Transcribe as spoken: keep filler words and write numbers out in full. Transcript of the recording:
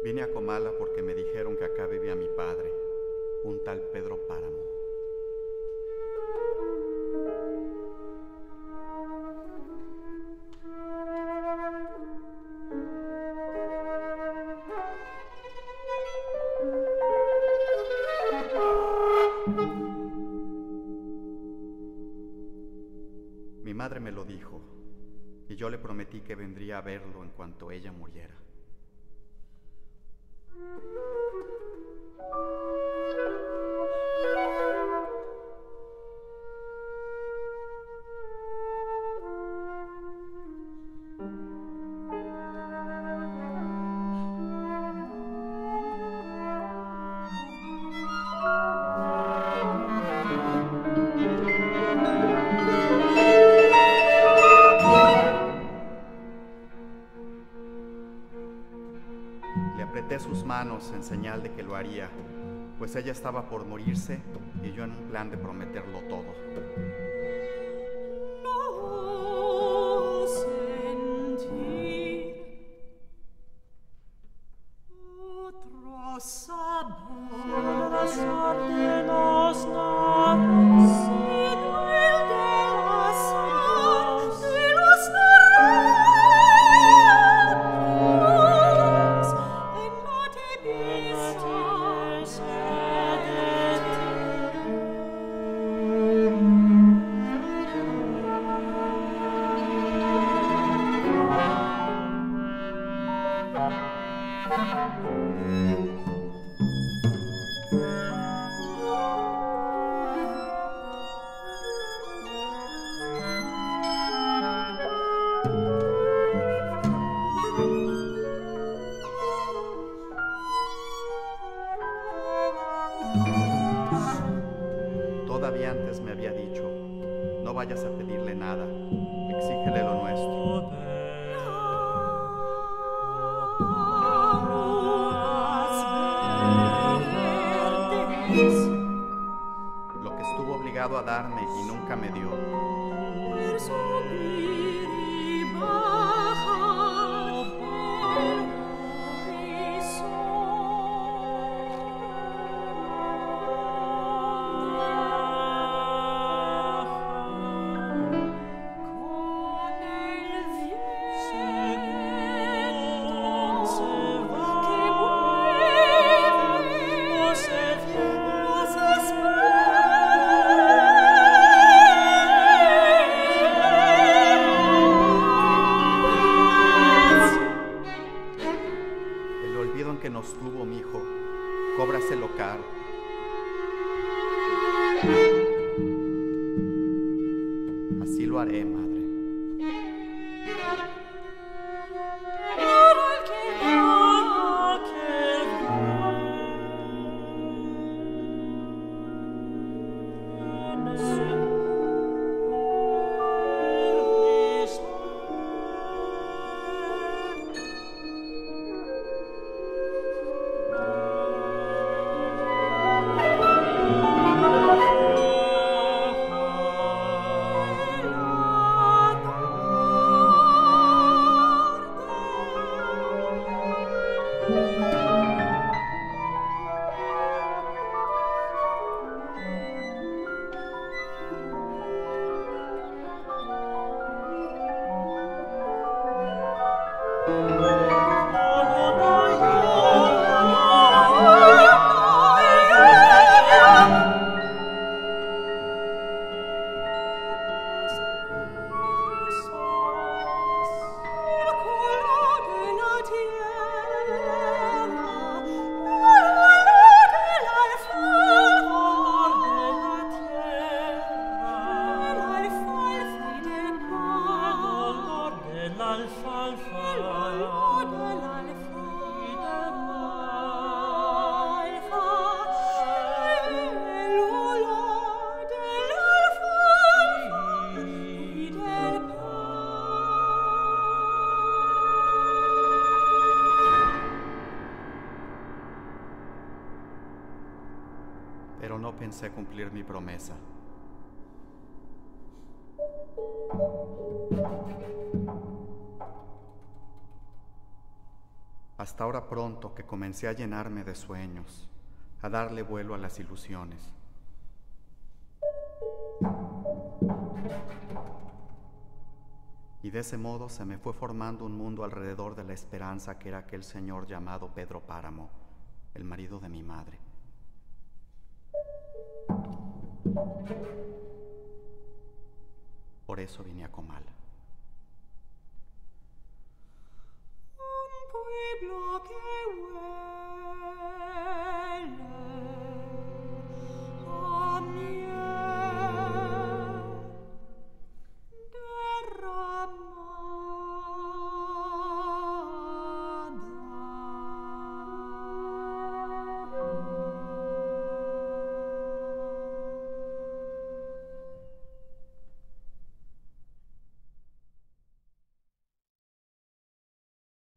Vine a Comala porque me dijeron que acá vivía mi padre, un tal Pedro Páramo. Mi madre me lo dijo, y yo le prometí que vendría a verlo en cuanto ella muriera. Le apreté sus manos en señal de que lo haría, pues ella estaba por morirse y yo en un plan de prometerlo todo. No sentir otro sabor, sabor de los narros, sino el de la sal de los narros. En no te vistas Todavía antes me había dicho, no vayas a pedirle nada, exígele lo nuestro. Lo que estuvo obligado a darme y nunca me dio. Que nos tuvo, mi hijo, cóbraselo caro. Así lo haré, madre. Pero no pensé cumplir mi promesa. hasta ahora pronto que comencé a llenarme de sueños, a darle vuelo a las ilusiones. Y de ese modo se me fue formando un mundo alrededor de la esperanza que era aquel señor llamado Pedro Páramo, el marido de mi madre. Por eso vine a Comal. Un pueblo que huele